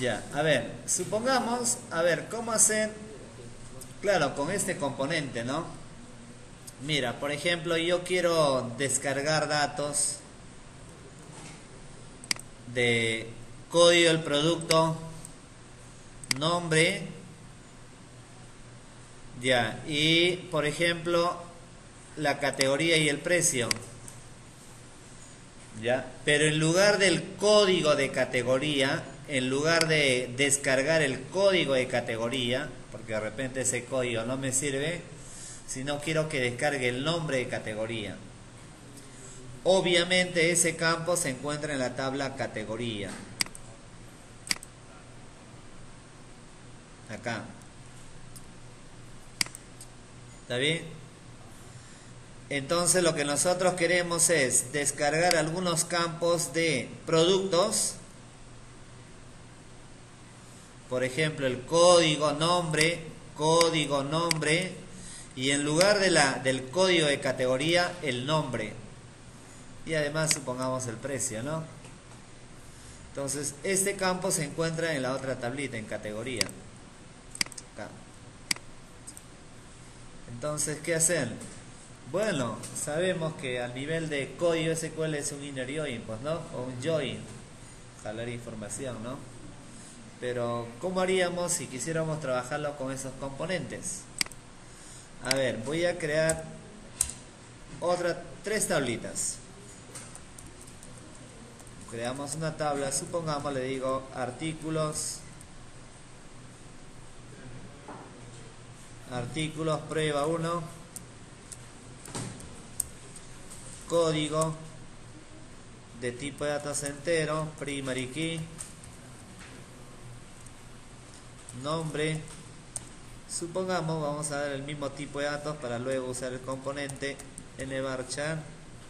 Ya, a ver, supongamos, a ver, ¿cómo hacer? Claro, con este componente, ¿no? Mira, por ejemplo, yo quiero descargar datos de código del producto, nombre, ya, y por ejemplo, la categoría y el precio, ya. Pero en lugar del código de categoría, en lugar de descargar el código de categoría, porque de repente ese código no me sirve, sino quiero que descargue el nombre de categoría. Obviamente ese campo se encuentra en la tabla categoría. Acá. ¿Está bien? Entonces lo que nosotros queremos es descargar algunos campos de productos. Por ejemplo, el código nombre, y en lugar del código de categoría, el nombre. Y además supongamos el precio, ¿no? Entonces, este campo se encuentra en la otra tablita, en categoría. Acá. Entonces, ¿qué hacer? Bueno, sabemos que al nivel de código SQL es un inner join, pues, ¿no? O un join, jalar información, ¿no? Pero, ¿cómo haríamos si quisiéramos trabajarlo con esos componentes? A ver, voy a crear tres tablitas. Creamos una tabla, supongamos, le digo artículos, prueba 1, código de tipo de datos entero, primary key, nombre. Supongamos, vamos a dar el mismo tipo de datos para luego usar el componente nvarchar.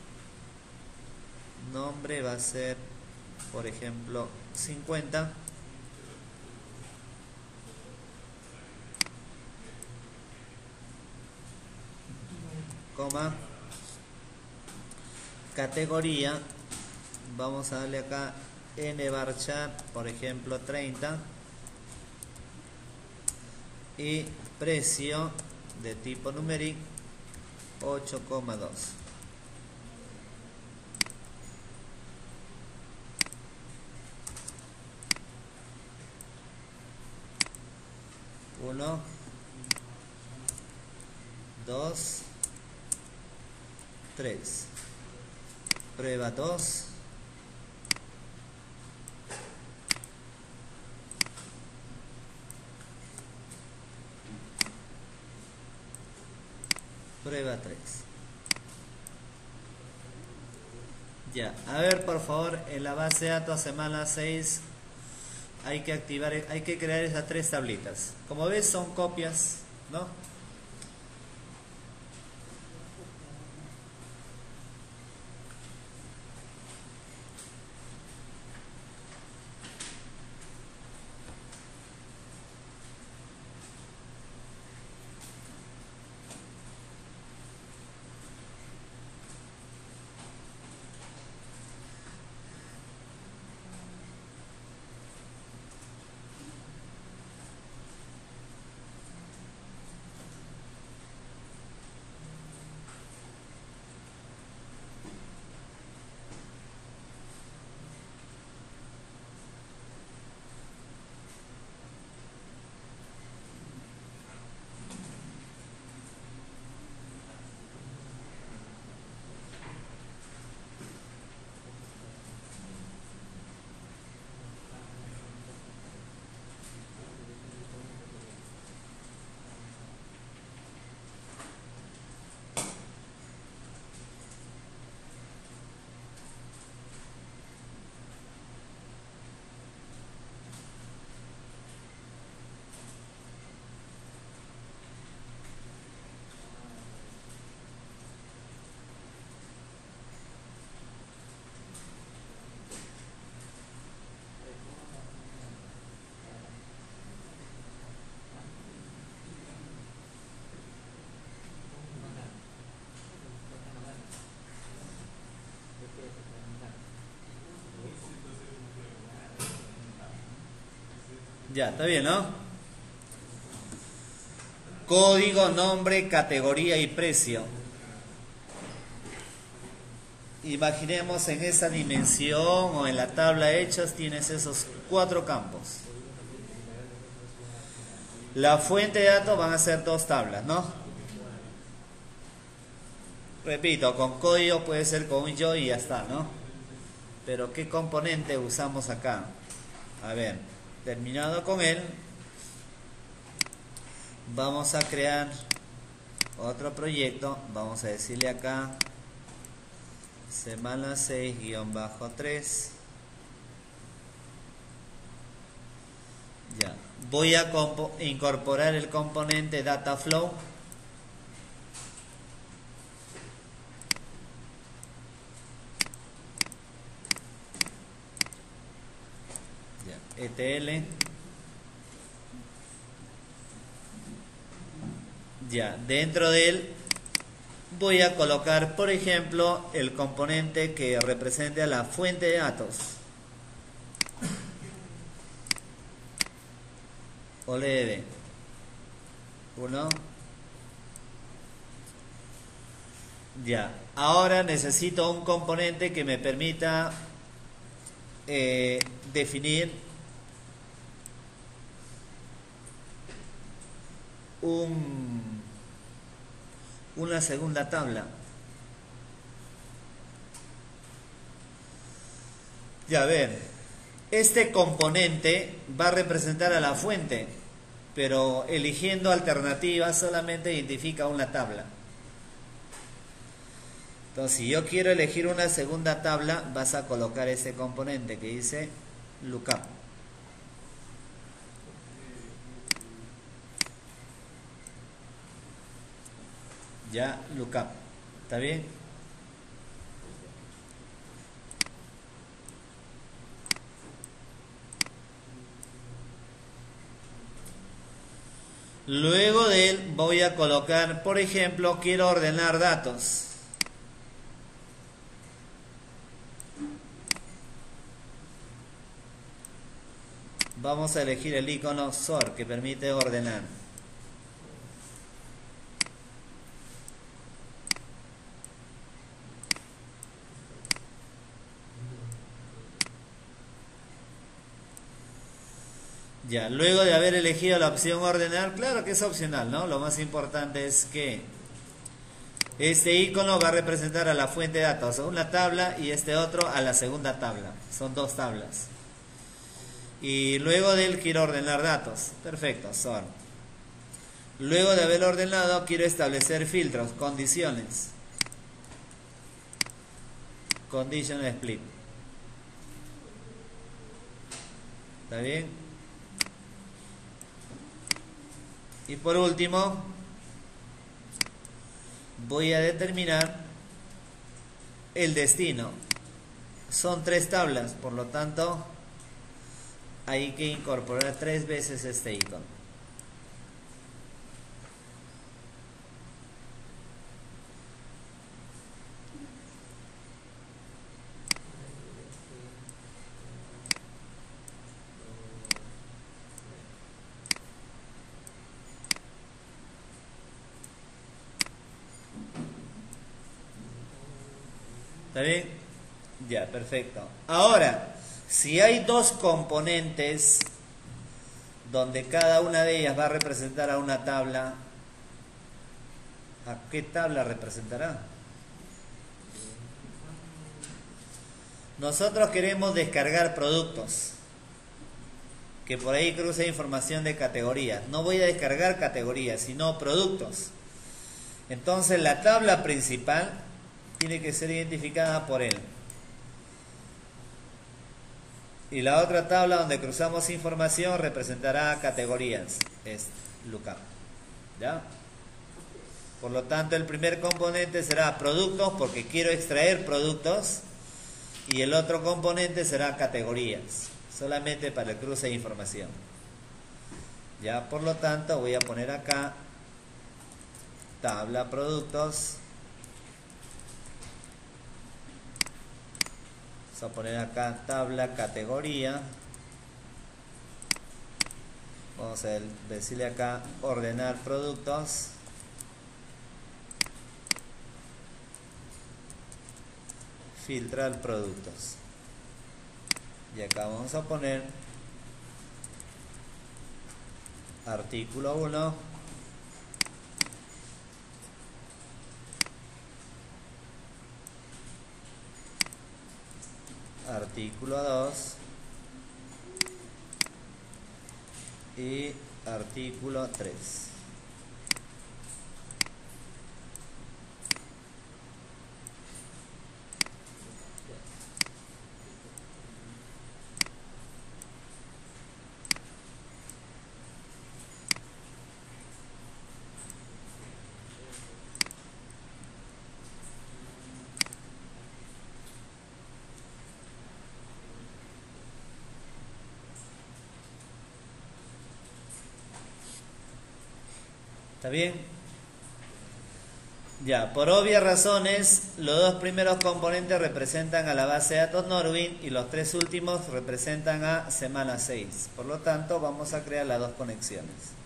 Nombre va a ser, por ejemplo, 50. Coma. Categoría, vamos a darle acá nvarchar, por ejemplo, 30. Y precio de tipo numeric 8,2. Uno, dos, tres. Prueba 2. Prueba 3. Ya, a ver por favor, en la base de datos semana 6 hay que crear esas tres tablitas. Como ves son copias, ¿no? Ya, está bien, ¿no? Código, nombre, categoría y precio. Imaginemos en esa dimensión o en la tabla de hechos tienes esos 4 campos. La fuente de datos van a ser 2 tablas, ¿no? Repito, con código puede ser con un yo y ya está, ¿no? Pero ¿qué componente usamos acá? A ver, terminado con él, vamos a crear otro proyecto. Vamos a decirle acá semana 6-3. Ya, voy a incorporar el componente DataFlow. Ya, ETL. Ya, dentro de él voy a colocar, por ejemplo, el componente que represente a la fuente de datos. OLED 1. Ya, ahora necesito un componente que me permita definir una segunda tabla. Ya, a ver, este componente va a representar a la fuente, pero eligiendo alternativas solamente identifica una tabla. Entonces, si yo quiero elegir una segunda tabla, vas a colocar ese componente que dice lookup. Ya, lookup. ¿Está bien? Luego de él voy a colocar, por ejemplo, quiero ordenar datos. Vamos a elegir el icono sort que permite ordenar. Ya, luego de haber elegido la opción ordenar, claro que es opcional, ¿no? Lo más importante es que este icono va a representar a la fuente de datos, una tabla, y este otro a la segunda tabla. Son 2 tablas. Y luego de él quiero ordenar datos. Perfecto, sort. Luego de haber ordenado quiero establecer filtros, condiciones. Condition split. ¿Está bien? Y por último, voy a determinar el destino. Son 3 tablas, por lo tanto hay que incorporar 3 veces este icono. ¿Está bien? Ya, perfecto. Ahora, si hay 2 componentes donde cada una de ellas va a representar a una tabla, ¿a qué tabla representará? Nosotros queremos descargar productos, que por ahí cruza información de categorías. No voy a descargar categorías, sino productos. Entonces la tabla principal tiene que ser identificada por él. Y la otra tabla donde cruzamos información representará categorías. Es lookup. ¿Ya? Por lo tanto, el primer componente será productos porque quiero extraer productos. Y el otro componente será categorías. Solamente para el cruce de información. Ya, por lo tanto, voy a poner acá tabla productos. Vamos a poner acá tabla categoría. Vamos a decirle acá ordenar productos. Filtrar productos. Y acá vamos a poner artículo 1, artículo 2 y artículo 3. ¿Está bien? Ya, por obvias razones, los dos primeros componentes representan a la base de datos Norwin y los tres últimos representan a semana 6. Por lo tanto, vamos a crear las dos conexiones.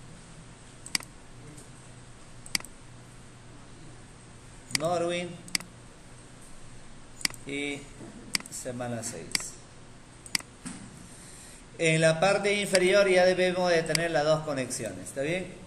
Norwin y semana 6. En la parte inferior ya debemos de tener las dos conexiones, ¿está bien?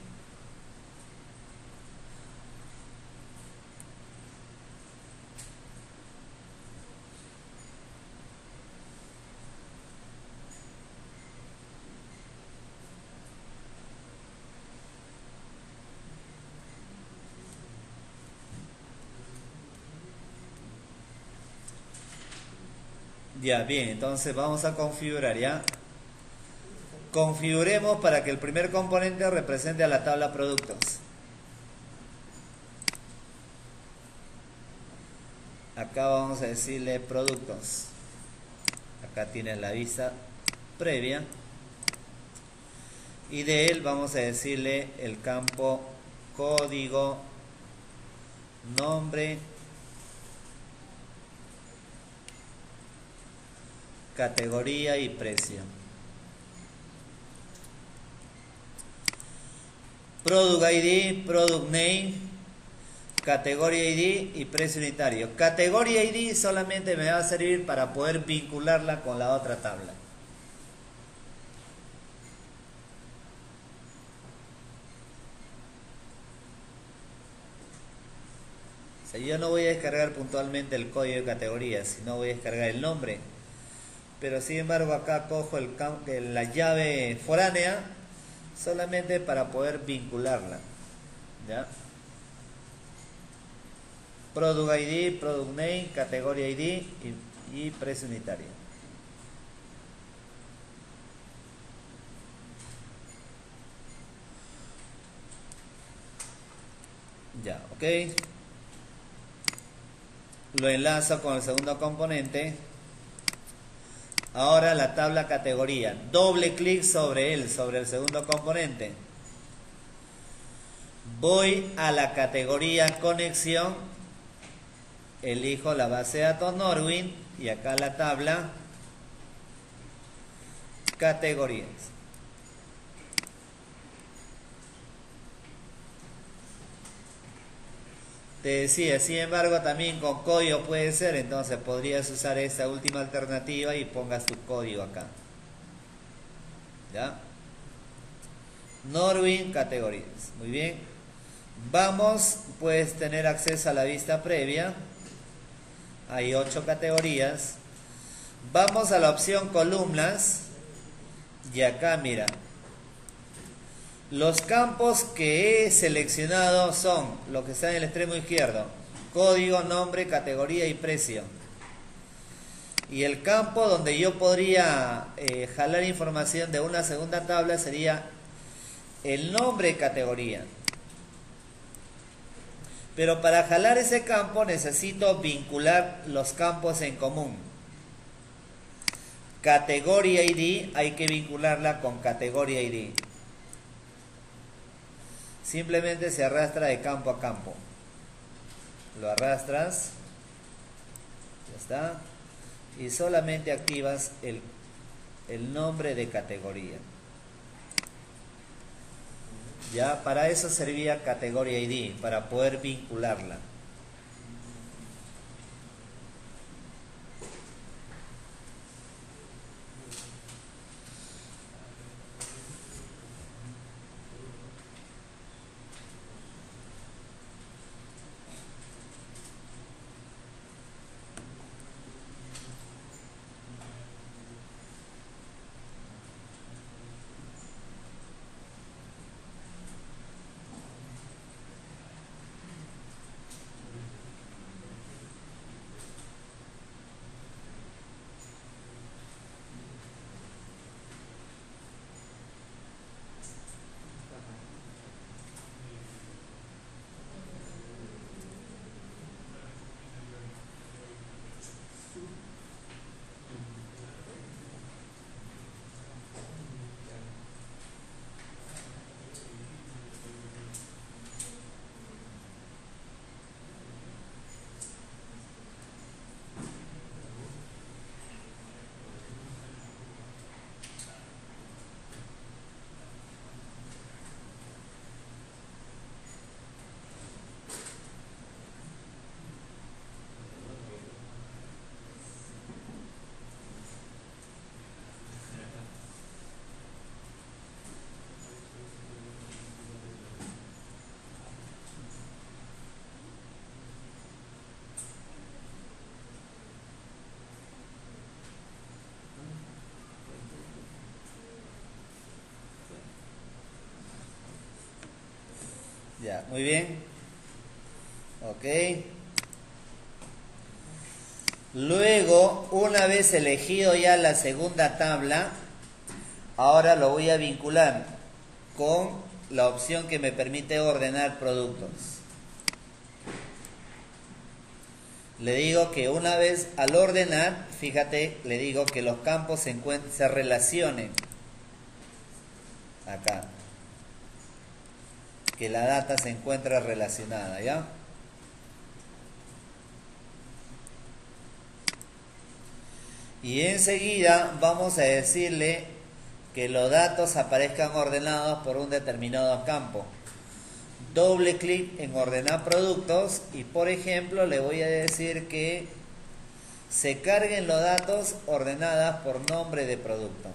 Ya, bien, entonces vamos a configurar, ¿ya? Configuremos para que el primer componente represente a la tabla productos. Acá vamos a decirle productos. Acá tiene la vista previa. Y de él vamos a decirle el campo código, nombre, categoría y precio. Product ID, Product Name, Categoría ID y precio unitario. Categoría ID solamente me va a servir para poder vincularla con la otra tabla. O sea, yo no voy a descargar puntualmente el código de categoría, sino voy a descargar el nombre. Pero sin embargo acá cojo la llave foránea solamente para poder vincularla, ¿ya? Product ID, Product Name, Categoría ID y precio unitario. Ya, ok. Lo enlazo con el segundo componente. Ahora la tabla categoría. Doble clic sobre él, sobre el segundo componente. Voy a la categoría conexión. Elijo la base de datos Norwin y acá la tabla categorías. Te decía, sin embargo, también con código puede ser, entonces podrías usar esta última alternativa y pongas tu código acá. ¿Ya? Norwin, categorías. Muy bien. Vamos, puedes tener acceso a la vista previa. Hay 8 categorías. Vamos a la opción columnas. Y acá, mira. Los campos que he seleccionado son los que están en el extremo izquierdo: código, nombre, categoría y precio. Y el campo donde yo podría jalar información de una segunda tabla sería el nombre y categoría. Pero para jalar ese campo necesito vincular los campos en común. Categoría ID hay que vincularla con categoría ID. Simplemente se arrastra de campo a campo. Lo arrastras. Ya está. Y solamente activas el nombre de categoría. Ya, para eso servía categoría ID, para poder vincularla. Ya, muy bien. Ok. Luego, una vez elegido ya la segunda tabla, ahora lo voy a vincular con la opción que me permite ordenar productos. Le digo que una vez al ordenar, fíjate, le digo que los campos se relacionen acá. Que la data se encuentra relacionada, ¿ya? Y enseguida vamos a decirle que los datos aparezcan ordenados por un determinado campo. Doble clic en ordenar productos y, por ejemplo, le voy a decir que se carguen los datos ordenadas por nombre de producto.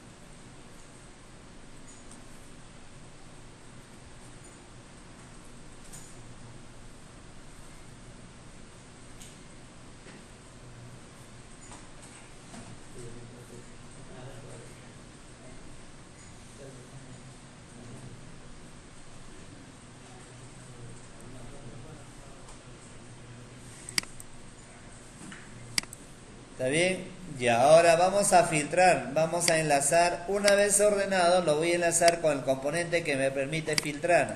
¿Está bien? Y ahora vamos a filtrar, vamos a enlazar, una vez ordenado lo voy a enlazar con el componente que me permite filtrar.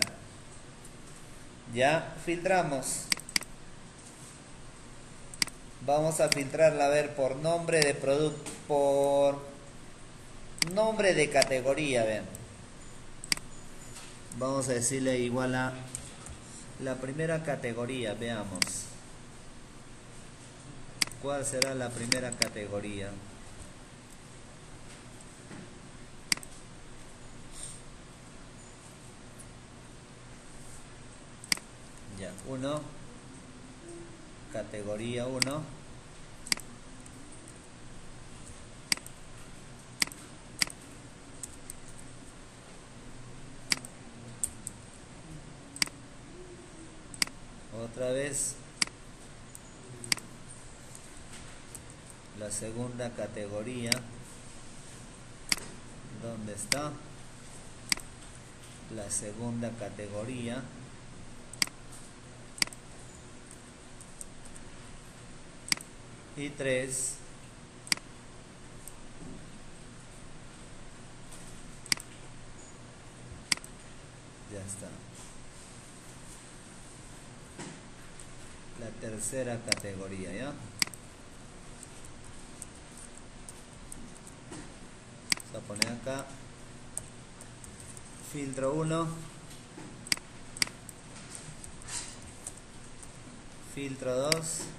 Ya, filtramos. Vamos a filtrarla, a ver, por nombre de producto, por nombre de categoría, vean. Vamos a decirle igual a la primera categoría, veamos. ¿Cuál será la primera categoría? Ya, 1, categoría 1. Otra vez la segunda categoría. ¿Dónde está? La segunda categoría. Y 3. Ya está. La tercera categoría, ¿ya? Vamos a poner acá filtro 1, filtro 2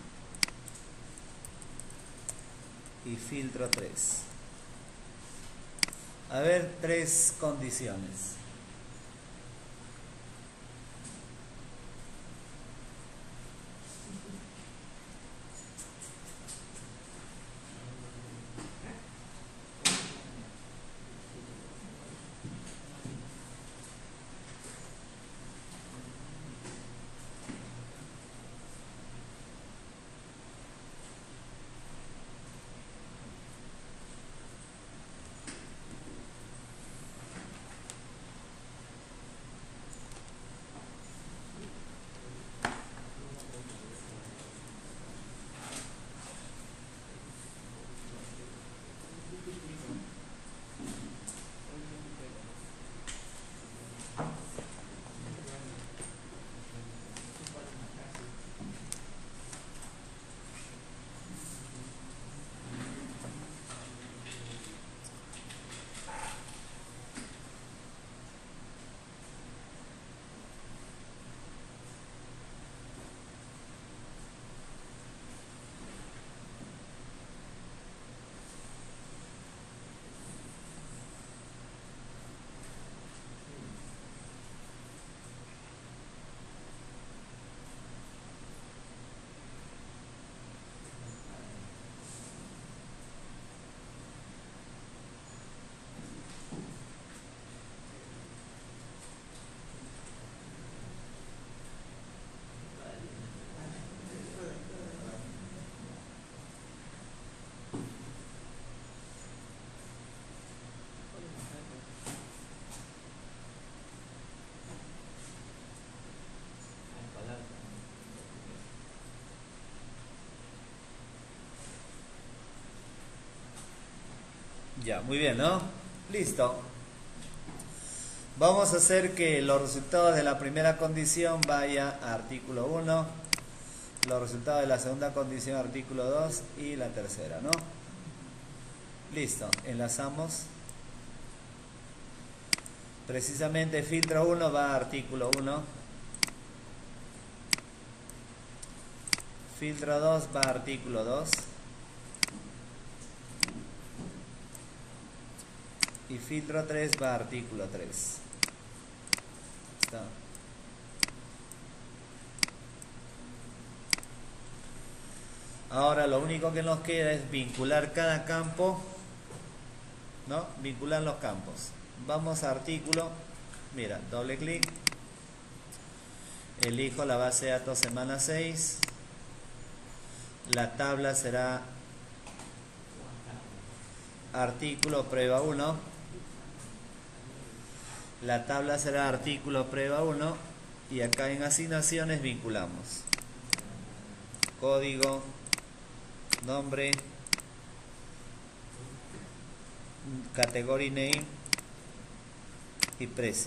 y filtro 3. A ver, 3 condiciones. Ya, muy bien, ¿no? Listo. Vamos a hacer que los resultados de la primera condición vaya a artículo 1, los resultados de la segunda condición artículo 2 y la tercera, ¿no? Listo, enlazamos. Precisamente filtro 1 va a artículo 1. Filtro 2 va a artículo 2. Y filtro 3 va a artículo 3. Está. Ahora lo único que nos queda es vincular cada campo, ¿no? Vincular los campos. Vamos a artículo, mira, doble clic, elijo la base de datos semana 6, la tabla será artículo prueba 1, la tabla será artículo prueba 1 y acá en asignaciones vinculamos código, nombre, category name y precio.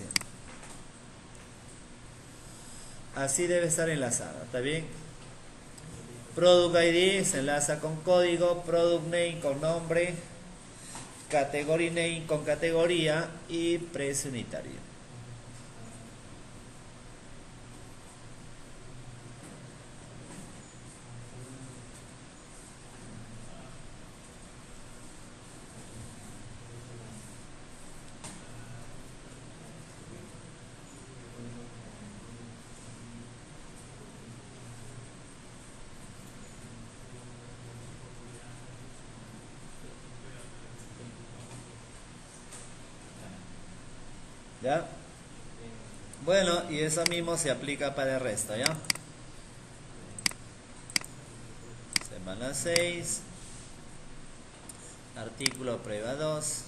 Así debe estar enlazado, ¿está bien? Product ID se enlaza con código, product name con nombre, category name con categoría y precio unitario. ¿Ya? Bueno, y eso mismo se aplica para el resto, ¿ya? Semana 6, artículo prueba 2,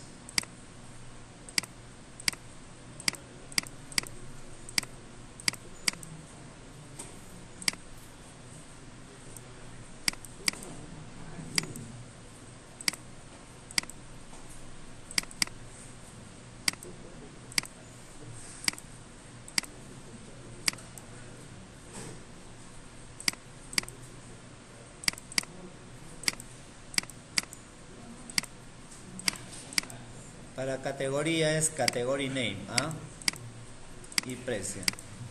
para categoría es category name, ¿ah? Y precio.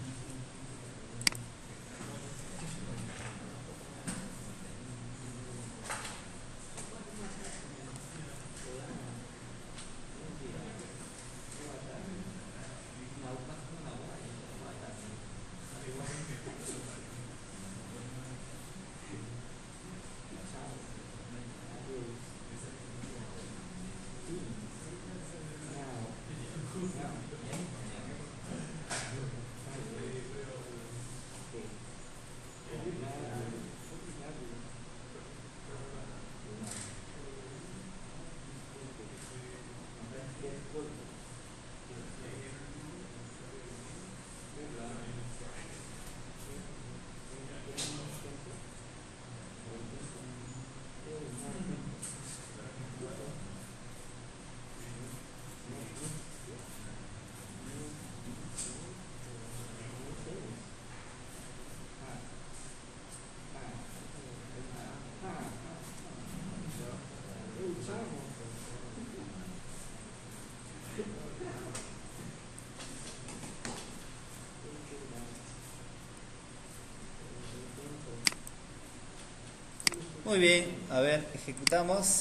Muy bien, a ver, ejecutamos.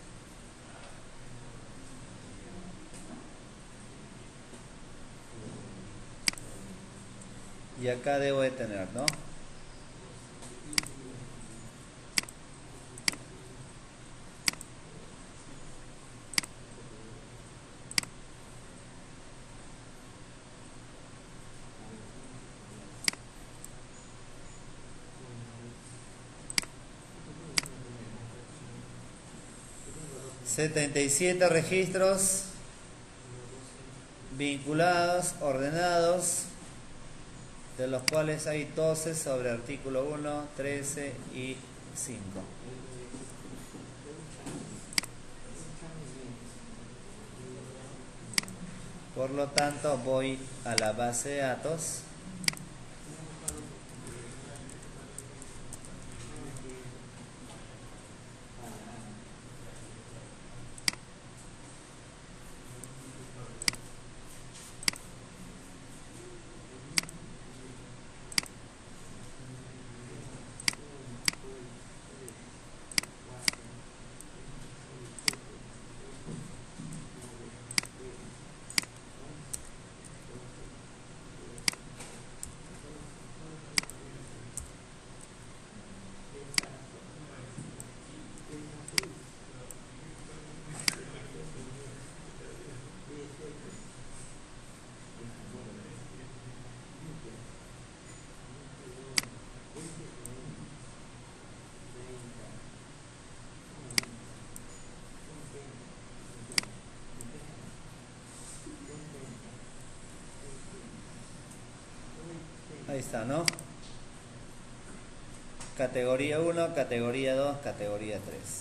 Y acá debo de tener, ¿no? ...77 registros... ...vinculados, ordenados... ...de los cuales hay 12 sobre artículo 1, 13 y 5... Por lo tanto, voy a la base de datos. Ahí está, ¿no? Categoría 1, categoría 2, categoría 3.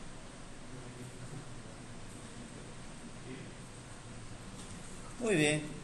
Muy bien.